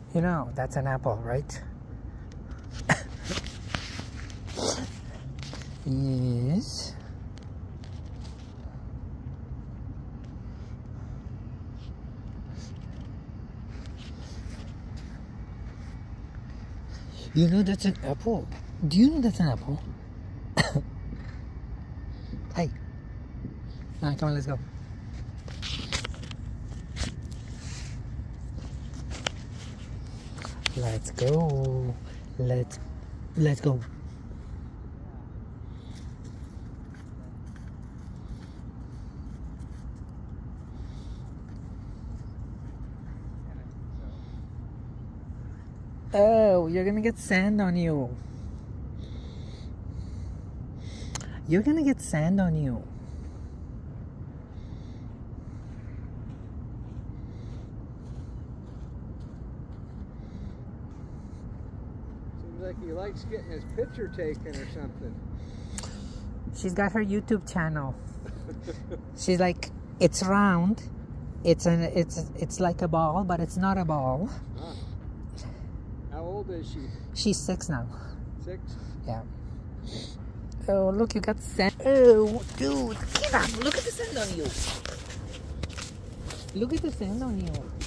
You know, that's an apple, right? Yes. You know that's an apple. Do you know that's an apple? Hey. Alright, come on, let's go. Let's go. Let's go. Oh, you're gonna get sand on you. You're gonna get sand on you. Seems like he likes getting his picture taken or something. She's got her YouTube channel. She's like, it's round. It's like a ball, but it's not a ball. Huh. How old is she? She's 6 now. 6? Yeah. Oh, look, you got sand. Oh, dude, get up. Look at the sand on you. Look at the sand on you.